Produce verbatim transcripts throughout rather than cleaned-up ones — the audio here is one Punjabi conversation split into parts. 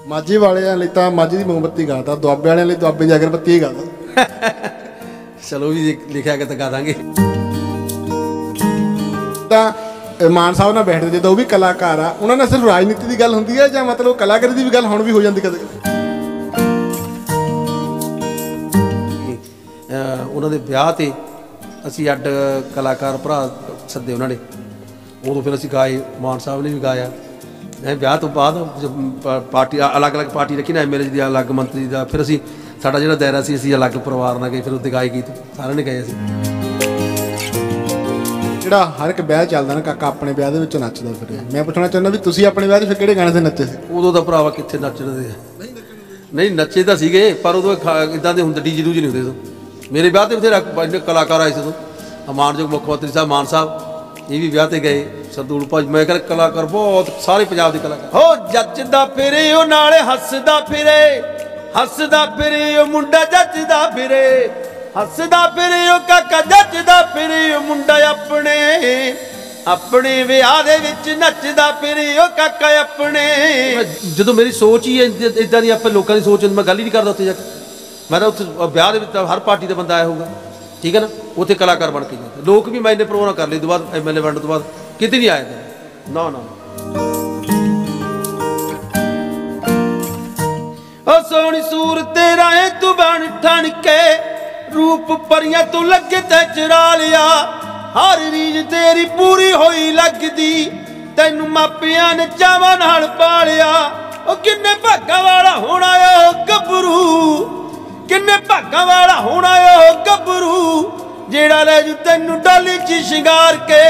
माझी वाले ਲਈ ਤਾਂ माझी ਦੀ ਮੋਮਬੱਤੀ ਗਾਤਾ, ਦੁਆਬੇ ਵਾਲਿਆਂ ਲਈ ਦੁਆਬੇ ਦੀ ਅਗਰਬੱਤੀ ਹੀ ਗਾਤਾ। ਚਲੋ ਵੀ ਲਿਖਿਆ ਕਿ ਤਾਂ ਗਾ ਦਾਂਗੇ। ਤਾਂ ਮਾਨ ਸਾਹਿਬ ਨਾਲ ਬੈਠਦੇ ਜਦੋਂ ਉਹ ਵੀ ਕਲਾਕਾਰ ਆ, ਉਹਨਾਂ ਨਾਲ ਸਿਰਫ ਰਾਜਨੀਤੀ ਦੀ ਗੱਲ ਹੁੰਦੀ ਹੈ ਜਾਂ ਮਤਲਬ ਕਲਾਕਾਰੀ ਦੀ ਵੀ ਗੱਲ ਹੁਣ ਵੀ ਹੋ ਜਾਂਦੀ ਕਦੇ ਕਦੇ? ਉਹਨਾਂ ਦੇ ਵਿਆਹ ਤੇ ਅਸੀਂ ਅੱਡ ਕਲਾਕਾਰ ਭਰਾ ਸੱਦੇ ਉਹਨਾਂ ਨੇ, ਉਦੋਂ ਫਿਰ ਅਸੀਂ ਗਾਏ, ਮਾਨ ਸਾਹਿਬ ਨੇ ਵੀ ਗਾਇਆ। ਵਿਆਹ ਤੋਂ ਬਾਅਦ ਪਾਰਟੀ ਅਲੱਗ ਅਲੱਗ ਪਾਰਟੀ ਰੱਖੀ ਨਾ, ਐਮ ਐਲ ਏ ਦੀ ਅਲੱਗ, ਮੰਤਰੀ ਦਾ, ਫਿਰ ਅਸੀਂ ਸਾਡਾ ਜਿਹੜਾ ਦਾਇਰਾ ਸੀ ਅਸੀਂ ਅਲੱਗ ਪਰਿਵਾਰ ਨਾਲ ਗਏ, ਫਿਰ ਉੱਤੇ ਗਾਏ ਗੀਤ ਸਾਰਿਆਂ ਨੇ ਗਏ। ਅਸੀਂ ਜਿਹੜਾ ਹਰ ਇੱਕ ਵਿਆਹ ਚੱਲਦਾ ਨਾ ਕਾਕਾ ਆਪਣੇ ਵਿਆਹ ਦੇ ਵਿੱਚ ਨੱਚਦਾ ਫਿਰ, ਮੈਂ ਪੁੱਛਣਾ ਚਾਹੁੰਦਾ ਵੀ ਤੁਸੀਂ ਆਪਣੇ ਵਿਆਹ 'ਚ ਫਿਰ ਕਿਹੜੇ ਗਾਣੇ 'ਤੇ ਨੱਚੇ ਸੀ? ਉਦੋਂ ਤਾਂ ਭਰਾਵਾ ਕਿੱਥੇ ਨੱਚਦੇ, ਨਹੀਂ ਨੱਚੇ ਤਾਂ ਸੀਗੇ ਪਰ ਉਦੋਂ ਇੱਦਾਂ ਦੇ ਹੁੰਦੇ ਡੀਜੇ ਡੂਜੇ ਨਹੀਂ ਹੁੰਦੇ। ਉਦੋਂ ਮੇਰੇ ਵਿਆਹ 'ਤੇ ਬਥੇਰੇ ਕਲਾਕਾਰ ਆਏ ਸੀ, ਉਦੋਂ ਮਾਨਯੋਗ ਮੁੱਖ ਮੰਤਰੀ ਸਾਹਿਬ ਮਾਨ ਸਾਹਿਬ ਇਹ ਵੀ ਵਿਆਹ 'ਤੇ ਗਏ, ਸਰਦੂਲ ਭਾਜੀ, ਮੈਂ ਕਹਿੰਦਾ ਕਲਾਕਾਰ ਬਹੁਤ ਸਾਰੇ ਪੰਜਾਬ ਦੇ ਕਲਾਕਾਰ। ਹੋ ਜੱਜਦਾ ਫਿਰੇ ਉਹ ਨਾਲੇ ਹੱਸਦਾ ਫਿਰੇ, ਹੱਸਦਾ ਫਿਰੇ ਉਹ ਮੁੰਡਾ ਜੱਜਦਾ ਫਿਰੇ, ਹੱਸਦਾ ਫਿਰੇ ਉਹ ਕਾਕਾ ਜੱਜਦਾ ਫਿਰੇ ਉਹ ਮੁੰਡਾ ਆਪਣੇ ਆਪਣੇ ਵਿਆਹ ਦੇ ਵਿੱਚ ਨੱਚਦਾ ਫਿਰੇ ਉਹ ਕਾਕਾ ਆਪਣੇ। ਜਦੋਂ ਮੇਰੀ ਸੋਚ ਹੀ ਇੱਦਾਂ ਦੀ, ਆਪਾਂ ਲੋਕਾਂ ਦੀ ਸੋਚ ਮੈਂ ਗੱਲ ਹੀ ਨਹੀਂ ਕਰਦਾ ਉੱਥੇ ਜਾ ਕੇ। ਮੈਂ ਤਾਂ ਉੱਥੇ ਵਿਆਹ ਦੇ ਵਿੱਚ ਹਰ ਪਾਰਟੀ ਦਾ ਬੰਦਾ ਆਇਆ ਹੋਊਗਾ, ਠੀਕ ਹੈ ਨਾ, ਉੱਥੇ ਕਲਾਕਾਰ ਬਣ ਕੇ ਜਾਂਦੇ ਲੋਕ ਵੀ। ਮੈਂ ਇੰਨੇ ਪ੍ਰੋਗਰਾਮ ਕਰ ਲਏ ਤੋਂ ਬਾਅਦ ਐਮ ਐਲ ਏ ਬਣਨ ਤੋਂ ਬਾਅਦ ਕਿਤੇ ਨਹੀਂ ਆਏ ਨਾ ਨਾ। ਉਹ ਸੋਹਣੀ ਸੂਰਤ ਰਾਏ ਤੂੰ ਬਣ ਠਣ ਕੇ, ਰੂਪ ਪਰੀਆਂ ਤੂੰ ਲੱਗੇ ਤੇ ਚਰਾ ਲਿਆ, ਹਰ ਰੀਝ ਤੇਰੀ ਪੂਰੀ ਹੋਈ ਲੱਗਦੀ, ਤੈਨੂੰ ਮਾਪਿਆਂ ਨੇ ਚਾਵਾਂ ਨਾਲ ਪਾਲਿਆ। ਉਹ ਕਿੰਨੇ ਭਾਗਾਂ ਵਾਲਾ ਹੋਣਾ ਉਹ ਗੱਭਰੂ, ਕਿੰਨੇ ਭਾਗਾਂ ਵਾਲਾ ਹੋਣਾ ਉਹ ਗੱਭਰੂ, ਜਿਹੜਾ ਲੈ ਜੂ ਤੈਨੂੰ ਡਾਲੀ 'ਚ ਸ਼ਿੰਗਾਰ ਕੇ।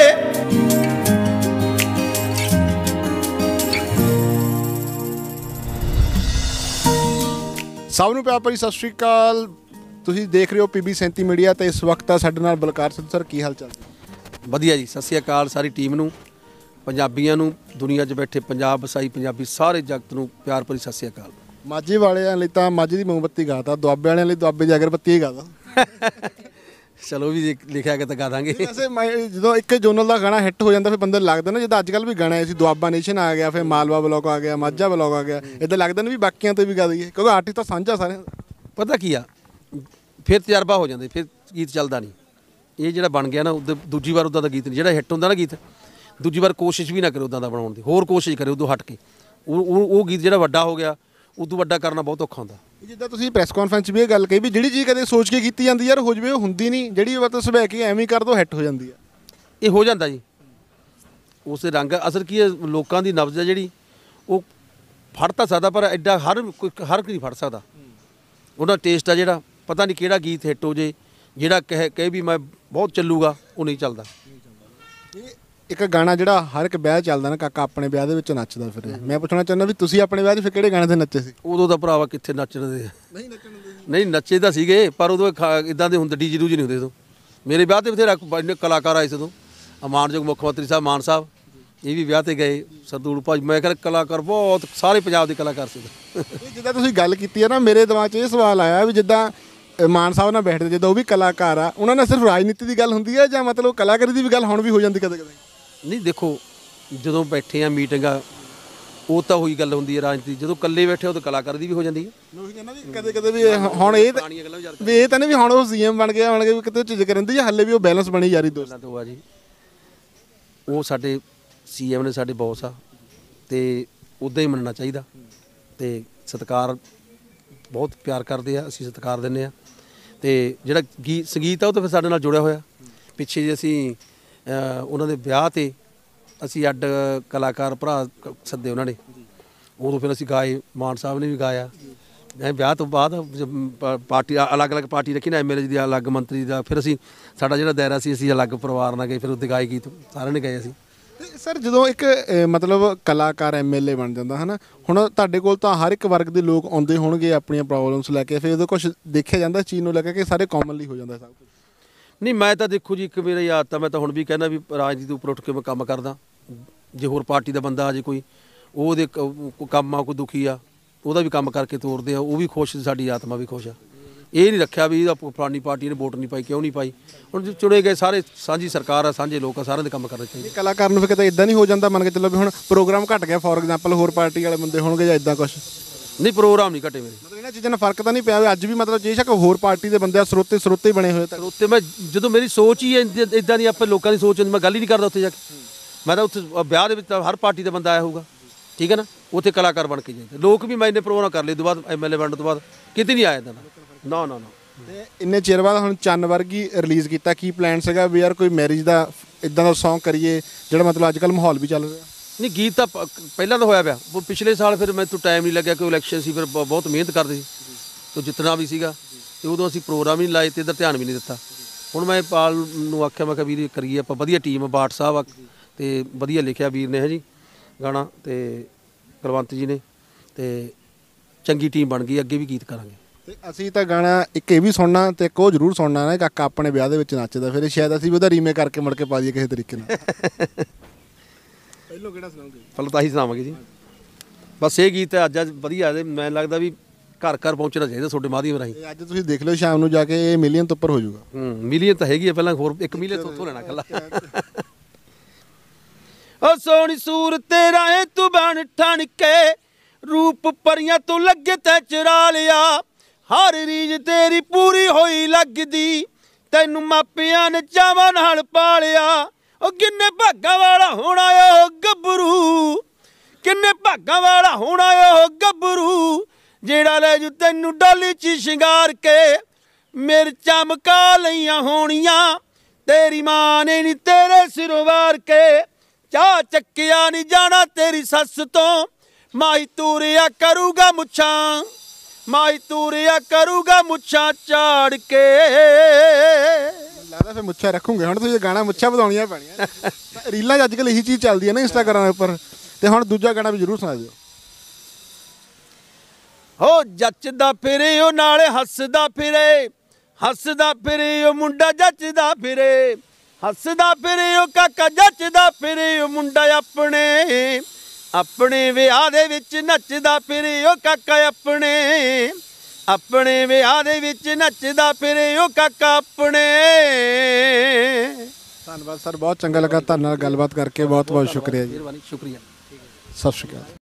ਸਭ ਨੂੰ ਪਿਆਰ ਭਰੀ ਸਤਿ ਸ਼੍ਰੀ ਅਕਾਲ। ਤੁਸੀਂ ਦੇਖ ਰਹੇ ਹੋ ਪੀ ਬੀ ਸੈਂਤੀ ਮੀਡੀਆ ਤੇ ਇਸ ਵਕਤ ਆ ਸਾਡੇ ਨਾਲ ਬਲਕਾਰ ਸਿੱਧੂ ਸਰ। ਕੀ ਹਾਲ ਚਾਲ? ਵਧੀਆ ਜੀ, ਸਤਿ ਸ਼੍ਰੀ ਅਕਾਲ ਸਾਰੀ ਟੀਮ ਨੂੰ, ਪੰਜਾਬੀਆਂ ਨੂੰ, ਦੁਨੀਆ 'ਚ ਬੈਠੇ ਪੰਜਾਬ ਵਸਾਈ ਪੰਜਾਬੀ ਸਾਰੇ ਜਗਤ ਨੂੰ ਪਿਆਰ ਭਰੀ ਸਤਿ ਸ਼੍ਰੀ ਅਕਾਲ। माझी ਵਾਲਿਆਂ ਲਈ ਤਾਂ माझी ਦੀ ਮੋਮਬੱਤੀ ਗਾਤਾ, ਦੁਆਬੇ ਵਾਲਿਆਂ ਲਈ ਦੁਆਬੇ ਦੀ ਅਗਰਬੱਤੀ ਹੀ ਗਾਤਾ। ਚਲੋ ਵੀ ਲਿਖਿਆ ਕਿ ਤਾਂ ਗਾ ਦਾਂਗੇ। ਵੈਸੇ ਮੈਂ ਜਦੋਂ ਇੱਕ ਜੋਨਲ ਦਾ ਗਾਣਾ ਹਿੱਟ ਹੋ ਜਾਂਦਾ ਫਿਰ ਬੰਦੇ ਲੱਗਦਾ ਨਾ, ਜਿੱਦਾਂ ਅੱਜ ਕੱਲ੍ਹ ਵੀ ਗਾਣਾ ਆਏ ਸੀ, ਦੁਆਬਾ ਨੇਸ਼ਨ ਆ ਗਿਆ, ਫਿਰ ਮਾਲਵਾ ਬਲੌਕ ਆ ਗਿਆ, ਮਾਝਾ ਬਲੌਕ ਆ ਗਿਆ, ਇੱਦਾਂ ਲੱਗਦਾ ਨਾ ਵੀ ਬਾਕੀਆਂ 'ਤੇ ਵੀ ਗਾ ਦਈਏ, ਕਿਉਂਕਿ ਆਰਟਿਸਟ ਤਾਂ ਸਾਂਝਾ ਸਾਰਿਆਂ ਦਾ। ਪਤਾ ਕੀ ਆ, ਫਿਰ ਤਜਰਬਾ ਹੋ ਜਾਂਦੇ, ਫਿਰ ਗੀਤ ਚੱਲਦਾ ਨਹੀਂ। ਇਹ ਜਿਹੜਾ ਬਣ ਗਿਆ ਨਾ, ਉਦੋਂ ਦੂਜੀ ਵਾਰ ਉੱਦਾਂ ਦਾ ਗੀਤ ਨਹੀਂ, ਜਿਹੜਾ ਹਿੱਟ ਹੁੰਦਾ ਨਾ ਗੀਤ, ਦੂਜੀ ਵਾਰ ਕੋਸ਼ਿਸ਼ ਵੀ ਨਾ ਕਰੇ ਉੱਦਾਂ ਦਾ ਬਣਾਉਣ ਦੀ, ਹੋਰ ਕੋਸ਼ਿਸ਼ ਕਰੇ ਉਦੋਂ ਹਟ ਕੇ। ਉਹ ਉਹ ਗੀਤ ਜਿਹੜਾ ਵੱਡਾ ਹੋ ਗਿਆ, ਉਦੋਂ ਵੱਡਾ ਕਰਨਾ ਬਹੁਤ ਔਖਾ ਹੁੰਦਾ। ਜਿੱਦਾਂ ਤੁਸੀਂ ਪ੍ਰੈਸ ਕਾਨਫਰੰਸ 'ਚ ਵੀ ਇਹ ਗੱਲ ਕਹੀ ਵੀ ਜਿਹੜੀ ਚੀਜ਼ ਕਦੇ ਸੋਚ ਕੇ ਕੀਤੀ ਜਾਂਦੀ ਯਾਰ ਹੋ ਜਾਵੇ, ਉਹ ਹੁੰਦੀ ਨਹੀਂ, ਜਿਹੜੀ ਮਤਲਬ ਸਭੈ ਕੇ ਐਵੇਂ ਹੀ ਕਰ ਦੋ ਹਿੱਟ ਹੋ ਜਾਂਦੀ ਆ। ਇਹ ਹੋ ਜਾਂਦਾ ਜੀ, ਉਸੇ ਰੰਗ ਅਸਲ ਕੀ ਹੈ, ਲੋਕਾਂ ਦੀ ਨਬਜ਼ ਹੈ ਜਿਹੜੀ ਉਹ ਫੜ ਤਾਂ ਸਕਦਾ, ਪਰ ਐਡਾ ਹਰ ਕੋਈ ਹਰ ਕੋਈ ਨਹੀਂ ਫੜ ਸਕਦਾ। ਉਹਦਾ ਟੇਸਟ ਆ ਜਿਹੜਾ, ਪਤਾ ਨਹੀਂ ਕਿਹੜਾ ਗੀਤ ਹਿੱਟ ਹੋ ਜੇ, ਜਿਹੜਾ ਕਹੇ ਕਹੇ ਵੀ ਮੈਂ ਬਹੁਤ ਚੱਲੂਗਾ, ਉਹ ਨਹੀਂ ਚੱਲਦਾ। ਇੱਕ ਗਾਣਾ ਜਿਹੜਾ ਹਰ ਇੱਕ ਵਿਆਹ ਚੱਲਦਾ ਨਾ ਕਾਕਾ ਆਪਣੇ ਵਿਆਹ ਦੇ ਵਿੱਚ ਨੱਚਦਾ ਫਿਰ, ਮੈਂ ਪੁੱਛਣਾ ਚਾਹੁੰਦਾ ਵੀ ਤੁਸੀਂ ਆਪਣੇ ਵਿਆਹ 'ਚ ਫਿਰ ਕਿਹੜੇ ਗਾਣੇ 'ਤੇ ਨੱਚੇ ਸੀ? ਉਦੋਂ ਤਾਂ ਭਰਾਵਾ ਕਿੱਥੇ ਨੱਚਦੇ, ਨਹੀਂ ਨੱਚੇ ਤਾਂ ਸੀਗੇ ਪਰ ਉਦੋਂ ਇੱਦਾਂ ਦੇ ਹੁੰਦੇ ਡੀਜੇ ਡੂਜੇ ਨਹੀਂ ਹੁੰਦੇ। ਉਦੋਂ ਮੇਰੇ ਵਿਆਹ 'ਤੇ ਬਥੇਰੇ ਕਲਾਕਾਰ ਆਏ ਸੀ, ਉਦੋਂ ਮਾਨਯੋਗ ਮੁੱਖ ਮੰਤਰੀ ਸਾਹਿਬ ਮਾਨ ਸਾਹਿਬ ਇਹ ਵੀ ਵਿਆਹ 'ਤੇ ਗਏ, ਸਰਦੂਲ ਭਾਜੀ, ਮੈਂ ਕਹਿੰਦਾ ਕਲਾਕਾਰ ਬਹੁਤ ਸਾਰੇ ਪੰਜਾਬ ਦੇ ਕਲਾਕਾਰ ਸੀ। ਜਿੱਦਾਂ ਤੁਸੀਂ ਗੱਲ ਕੀਤੀ ਹੈ ਨਾ, ਮੇਰੇ ਦਿਮਾਗ 'ਚ ਇਹ ਸਵਾਲ ਆਇਆ ਵੀ ਜਿੱਦਾਂ ਮਾਨ ਸਾਹਿਬ ਨਾਲ ਬੈਠਦੇ ਜਦੋਂ ਉਹ ਵੀ ਕਲਾਕਾਰ ਆ, ਉਹਨਾਂ ਨਾਲ ਸਿਰਫ ਰਾਜਨੀਤੀ ਦੀ ਗੱਲ ਹੁੰਦੀ ਹੈ ਜਾਂ ਮਤਲਬ ਕਲਾਕਾਰੀ ਦੀ ਵੀ ਗੱਲ ਹੁਣ ਵੀ ਹੋ ਜਾਂਦੀ ਕਦੇ ਕਦੇ? ਨਹੀਂ ਦੇਖੋ, ਜਦੋਂ ਬੈਠੇ ਆ ਮੀਟਿੰਗਾਂ, ਉਹ ਤਾਂ ਉਹੀ ਗੱਲ ਹੁੰਦੀ ਹੈ ਰਾਜਨੀਤੀ। ਜਦੋਂ ਇਕੱਲੇ ਬੈਠੇ ਉਹ ਤਾਂ ਕਲਾਕਾਰ ਦੀ ਵੀ ਹੋ ਜਾਂਦੀ ਹੈ। ਉਹੀ ਕਹਿੰਦਾ ਵੀ ਕਦੇ ਕਦੇ ਵੀ ਹੁਣ ਇਹ ਵੀ ਇਹ ਤਾਂ ਨਹੀਂ ਵੀ ਹੁਣ ਉਹ ਸੀ ਐਮ ਬਣ ਗਿਆ ਬਣ ਕੇ ਵੀ ਕਿਤੇ ਝਿਜਕ ਰਹਿੰਦੀ ਜਾਂ ਹਾਲੇ ਵੀ ਉਹ ਬੈਲੈਂਸ ਬਣੀ ਯਾਰੀ ਦੋਸਤਾਂ ਤੋਂ ਆ ਜੀ। ਉਹ ਸਾਡੇ ਸੀ ਐਮ ਨੇ, ਸਾਡੇ ਬੌਸ ਆ, ਅਤੇ ਉੱਦਾਂ ਹੀ ਮੰਨਣਾ ਚਾਹੀਦਾ, ਅਤੇ ਸਤਿਕਾਰ ਬਹੁਤ ਪਿਆਰ ਕਰਦੇ ਆ, ਅਸੀਂ ਸਤਿਕਾਰ ਦਿੰਦੇ ਹਾਂ। ਅਤੇ ਜਿਹੜਾ ਗੀਤ ਸੰਗੀਤ ਆ ਉਹ ਤਾਂ ਫਿਰ ਸਾਡੇ ਨਾਲ ਜੁੜਿਆ ਹੋਇਆ। ਪਿੱਛੇ ਜੇ ਅਸੀਂ ਉਹਨਾਂ ਦੇ ਵਿਆਹ 'ਤੇ ਅਸੀਂ ਅੱਡ ਕਲਾਕਾਰ ਭਰਾ ਸੱਦੇ ਉਹਨਾਂ ਨੇ, ਉਦੋਂ ਫਿਰ ਅਸੀਂ ਗਾਏ, ਮਾਨ ਸਾਹਿਬ ਨੇ ਵੀ ਗਾਇਆ। ਮੈਂ ਵਿਆਹ ਤੋਂ ਬਾਅਦ ਪਾਰਟੀ ਅਲੱਗ ਅਲੱਗ ਪਾਰਟੀ ਰੱਖੀ ਨਾ, ਐਮ ਐਲ ਏ ਦੀ ਅਲੱਗ, ਮੰਤਰੀ ਦਾ, ਫਿਰ ਅਸੀਂ ਸਾਡਾ ਜਿਹੜਾ ਦਾਇਰਾ ਸੀ ਅਸੀਂ ਅਲੱਗ ਪਰਿਵਾਰ ਨਾਲ ਗਏ, ਫਿਰ ਉੱਤੇ ਗਾਏ ਗੀਤ ਸਾਰਿਆਂ ਨੇ ਗਏ। ਅਸੀਂ ਸਰ ਜਦੋਂ ਇੱਕ ਮਤਲਬ ਕਲਾਕਾਰ ਐਮ ਐਲ ਏ ਬਣ ਜਾਂਦਾ ਹੈ ਨਾ, ਹੁਣ ਤੁਹਾਡੇ ਕੋਲ ਤਾਂ ਹਰ ਇੱਕ ਵਰਗ ਦੇ ਲੋਕ ਆਉਂਦੇ ਹੋਣਗੇ ਆਪਣੀਆਂ ਪ੍ਰੋਬਲਮਸ ਲੈ ਕੇ, ਫਿਰ ਉਹਦੇ ਕੁਛ ਦੇਖਿਆ ਜਾਂਦਾ ਚੀਜ਼ ਨੂੰ ਲੈ ਕੇ ਕਿ ਸਾਰੇ ਕਾਮਨਲੀ ਹੋ ਜਾਂਦਾ ਸਭ ਕੁਝ? ਨਹੀਂ, ਮੈਂ ਤਾਂ ਦੇਖੋ ਜੀ, ਇੱਕ ਮੇਰਾ ਯਾਦ ਤਾਂ ਮੈਂ ਤਾਂ ਹੁਣ ਵੀ ਕਹਿੰਦਾ ਵੀ ਰਾਜਨੀਤੀ ਉੱਪਰ ਉੱਠ ਕੇ ਮੈਂ ਕੰਮ ਕਰਦਾ। ਜੇ ਹੋਰ ਪਾਰਟੀ ਦਾ ਬੰਦਾ ਆ ਜੇ ਕੋਈ, ਉਹਦੇ ਕੰਮ ਆ, ਕੋਈ ਦੁਖੀ ਆ, ਉਹਦਾ ਵੀ ਕੰਮ ਕਰਕੇ ਤੋਰਦੇ ਆ, ਉਹ ਵੀ ਖੁਸ਼, ਸਾਡੀ ਆਤਮਾ ਵੀ ਖੁਸ਼ ਆ। ਇਹ ਨਹੀਂ ਰੱਖਿਆ ਵੀ ਫਲਾਨੀ ਪਾਰਟੀ ਨੇ ਵੋਟ ਨਹੀਂ ਪਾਈ, ਕਿਉਂ ਨਹੀਂ ਪਾਈ। ਹੁਣ ਚੁਣੇ ਗਏ ਸਾਰੇ, ਸਾਂਝੀ ਸਰਕਾਰ ਆ, ਸਾਂਝੇ ਲੋਕ ਆ, ਸਾਰਿਆਂ ਦੇ ਕੰਮ ਕਰਨੇ ਚਾਹੀਦੇ। ਕਲਾਕਾਰ ਨੂੰ ਫਿਰ ਕਿਤੇ ਇੱਦਾਂ ਨਹੀਂ ਹੋ ਜਾਂਦਾ, ਮੰਨ ਕੇ ਚੱਲੋ ਵੀ ਹੁਣ ਪ੍ਰੋਗਰਾਮ ਘੱਟ ਗਿਆ ਫੋਰ ਐਗਜ਼ਾਮਪਲ, ਹੋਰ ਪਾਰਟੀ ਵਾਲੇ ਬੰਦੇ ਹੋਣਗੇ ਜਾਂ ਇੱਦਾਂ ਕੁਛ? ਨਹੀਂ ਪ੍ਰੋਗਰਾਮ ਨਹੀਂ ਘਟੇ ਮੇਰੇ। ਮਤਲਬ ਇਹਨਾਂ ਚੀਜ਼ਾਂ ਨਾਲ ਫਰਕ ਤਾਂ ਨਹੀਂ ਪਿਆ ਵੀ ਅੱਜ ਵੀ ਮਤਲਬ ਜੇ ਸ਼ੱਕ ਹੋਰ ਪਾਰਟੀ ਦੇ ਬੰਦੇ ਆ ਸਰੋਤੇ ਸਰੋਤੇ ਹੀ ਬਣੇ ਹੋਏ ਤਾਂ ਉੱਤੇ ਮੈਂ ਜਦੋਂ ਮੇਰੀ ਸੋਚ ਹੀ ਇਦਾਂ ਦੀ ਆਪਾਂ ਲੋਕਾਂ ਦੀ ਸੋਚ ਹੁੰਦੀ, ਮੈਂ ਗੱਲ ਹੀ ਨਹੀਂ ਕਰਦਾ ਉੱਥੇ ਜਾ ਕੇ। ਮੈਂ ਤਾਂ ਉੱਥੇ ਵਿਆਹ ਦੇ ਵਿੱਚ ਤਾਂ ਹਰ ਪਾਰਟੀ ਦਾ ਬੰਦਾ ਆਇਆ ਹੋਊਗਾ, ਠੀਕ ਹੈ ਨਾ, ਉੱਥੇ ਕਲਾਕਾਰ ਬਣ ਕੇ ਜਾਈਦਾ। ਲੋਕ ਵੀ ਮੈਂ ਇੰਨੇ ਪ੍ਰੋਗਰਾਮ ਕਰ ਲਏ ਤੋਂ ਬਾਅਦ ਐਮ ਐਲ ਏ ਬਣਨ ਤੋਂ ਬਾਅਦ ਕਿਤੇ ਨਹੀਂ ਆਇਆ ਇੱਦਾਂ ਦਾ, ਨਾ ਨਾ ਨਾ। ਤੇ ਇੰਨੇ ਚਿਰ ਬਾਅਦ ਹੁਣ ਚੰਨ ਵਰਗੀ ਰਿਲੀਜ਼ ਕੀਤਾ, ਕੀ ਪਲਾਨ ਸੀਗਾ ਵੀ ਯਾਰ ਕੋਈ ਮੈਰਿਜ ਦਾ ਇਦਾਂ ਦਾ ਸੌਂਗ ਕਰੀਏ ਜਿਹੜਾ ਮਤਲਬ ਅੱਜ ਕੱਲ੍ਹ ਮਾਹੌਲ ਵੀ ਚੱਲ ਰਿਹਾ? ਨਹੀਂ ਗੀਤ ਤਾਂ ਪ- ਪਹਿਲਾਂ ਤਾਂ ਹੋਇਆ ਪਿਆ, ਉਹ ਪਿਛਲੇ ਸਾਲ ਫਿਰ ਮੈਨੂੰ ਟਾਈਮ ਨਹੀਂ ਲੱਗਿਆ, ਕੋਈ ਇਲੈਕਸ਼ਨ ਸੀ, ਫਿਰ ਬ- ਬਹੁਤ ਮਿਹਨਤ ਕਰਦੇ ਸੀ ਤੇ ਜਿੱਤਣਾ ਵੀ ਸੀਗਾ, ਤੇ ਉਦੋਂ ਅਸੀਂ ਪ੍ਰੋਗਰਾਮ ਹੀ ਨਹੀਂ ਲਾਏ ਤੇ ਇੱਧਰ ਧਿਆਨ ਵੀ ਨਹੀਂ ਦਿੱਤਾ। ਹੁਣ ਮੈਂ ਪਾਲ ਨੂੰ ਆਖਿਆ, ਮੈਂ ਕਿਹਾ ਵੀਰ ਕਰੀਏ ਆਪਾਂ, ਵਧੀਆ ਟੀਮ ਬਾਟ ਸਾਹਿਬ ਆ ਤੇ ਵਧੀਆ ਲਿਖਿਆ ਵੀਰ ਨੇ ਹੈ ਜੀ ਗਾਣਾ, ਤੇ ਕੁਲਵੰਤ ਜੀ ਨੇ, ਤੇ ਚੰਗੀ ਟੀਮ ਬਣ ਗਈ, ਅੱਗੇ ਵੀ ਗੀਤ ਕਰਾਂਗੇ। ਤੇ ਅਸੀਂ ਤਾਂ ਗਾਣਾ ਇੱਕ ਇਹ ਵੀ ਸੁਣਨਾ ਤੇ ਇੱਕ ਉਹ ਜ਼ਰੂਰ ਸੁਣਨਾ ਨਾ, ਕਾਕਾ ਆਪਣੇ ਵਿਆਹ ਦੇ ਵਿੱਚ ਨੱਚਦਾ, ਫਿਰ ਸ਼ਾਇਦ ਅਸੀਂ ਵੀ ਉਹਦਾ ਰੀਮੇਕ ਕਰਕੇ ਮੁੜ ਕੇ ਪਾ ਦਈਏ ਕਿਸੇ ਤਰੀਕੇ ਨਾਲ। ਪਹਿਲੋਂ ਕਿਹੜਾ ਸੁਣਾਓਗੇ? ਪਹਿਲਾਂ ਤਾਂ ਹੀ ਸੁਣਾਵਾਂਗੇ ਜੀ, ਬਸ ਇਹ ਗੀਤ ਅੱਜ ਅੱਜ ਵਧੀਆ, ਮੈਨੂੰ ਲੱਗਦਾ ਵੀ ਘਰ ਘਰ ਪਹੁੰਚਣਾ ਚਾਹੀਦਾ ਤੁਹਾਡੇ ਮਾਧਿਅਮ ਰਾਹੀਂ। ਤੇ ਅੱਜ ਤੁਸੀਂ ਦੇਖ ਲਿਓ ਸ਼ਾਮ ਨੂੰ ਜਾ ਕੇ ਇਹ ਮਿਲੀਅਨ ਤੋਂ ਉੱਪਰ ਹੋ ਜਾਊਗਾ। ਹੂੰ ਮਿਲੀਅਨ ਤਾਂ ਹੈਗੀ ਆ, ਪਹਿਲਾਂ ਹੋਰ ਇੱਕ ਮਿਲੀਅਨ ਤੋਂ ਉੱਥੋਂ ਲੈਣਾ ਕੱਲਾ। ਓ ਸੋਹਣੀ ਸੂਰਤ ਤੇਰਾ ਏ ਤੂੰ ਬਣ ਠਣ ਕੇ, ਰੂਪ ਪਰੀਆਂ ਤੂੰ ਲੱਗੇ ਤੈ ਚੁਰਾ ਲਿਆ, ਹਰ ਰੀਝ ਤੇਰੀ ਪੂਰੀ ਹੋਈ ਲੱਗਦੀ, ਤੈਨੂੰ ਮਾਪਿਆਂ ਨੇ ਚਾਵਾਂ ਨਾਲ ਪਾਲਿਆ। ਉਹ ਕਿੰਨੇ ਭਾਗਾਂ ਵਾਲਾ ਹੋਣਾ ਉਹ ਗੱਭਰੂ, ਕਿੰਨੇ ਭਾਗਾਂ ਵਾਲਾ ਹੋਣਾ ਉਹ ਗੱਭਰੂ, ਜਿਹੜਾ ਲੈ ਜੂ ਤੈਨੂੰ ਡੋਲੀ 'ਚ ਸ਼ਿੰਗਾਰ ਕੇ, ਮਿਰਚਾਂ ਮਕਾ ਲਈਆਂ ਹੋਣੀਆਂ ਤੇਰੀ ਮਾਂ ਨੇ ਨੀ ਤੇਰੇ ਸਿਰੋਂ ਵਾਰ ਕੇ, ਚਾਹ ਚੱਕਿਆ ਨਹੀਂ ਜਾਣਾ ਤੇਰੀ ਸੱਸ ਤੋਂ, ਮਾਈ ਤੂਰਿਆ ਕਰੂਗਾ ਮੁੱਛਾਂ, ਮਾਈ ਤੂਰਿਆ ਕਰੂਗਾ ਮੁੱਛਾਂ ਝਾੜ ਕੇ। ਲੱਗਦਾ ਫਿਰ ਮੁੱਛਾਂ ਰੱਖੂਗੇ ਹੁਣ ਤੁਸੀਂ, ਗਾਣਾ ਮੁੱਛਾਂ ਵਧਾਉਣੀਆਂ ਪੈਣੀਆਂ। ਰੀਲਾਂ 'ਚ ਅੱਜ ਕੱਲ੍ਹ ਇਹੀ ਚੀਜ਼ ਚੱਲਦੀ ਹੈ ਨਾ ਇੰਸਟਾਗ੍ਰਾਮ ਦੇ ਉੱਪਰ, ਤੇ ਹੁਣ ਦੂਜਾ ਗਾਣਾ ਵੀ ਜ਼ਰੂਰ ਸੁਣਾ ਦਿਓ। ਹੋ ਜੱਚਦਾ ਫਿਰੇ ਉਹ ਨਾਲੇ ਹੱਸਦਾ ਫਿਰੇ, ਹੱਸਦਾ ਫਿਰੇ ਉਹ ਮੁੰਡਾ ਜੱਚਦਾ ਫਿਰੇ, ਹੱਸਦਾ ਫਿਰੇ ਉਹ ਕਾਕਾ ਜੱਚਦਾ ਫਿਰੇ ਉਹ ਮੁੰਡਾ ਆਪਣੇ, ਆਪਣੇ ਵਿਆਹ ਦੇ ਵਿੱਚ ਨੱਚਦਾ ਫਿਰੇ ਉਹ ਕਾਕਾ ਆਪਣੇ, ਆਪਣੇ ਵਿਆਹ ਦੇ ਵਿੱਚ ਨੱਚਦਾ ਫਿਰੇ ਉਹ ਕਾਕਾ ਆਪਣੇ। ਧੰਨਵਾਦ ਸਰ, ਬਹੁਤ ਚੰਗਾ ਲੱਗਾ ਤੁਹਾਡੇ ਨਾਲ ਗੱਲਬਾਤ ਕਰਕੇ, ਬਹੁਤ ਬਹੁਤ ਸ਼ੁਕਰੀਆ ਜੀ। ਮਿਹਰਬਾਨੀ, ਸ਼ੁਕਰੀਆ। ਸਤਿ ਸ਼੍ਰੀ ਅਕਾਲ।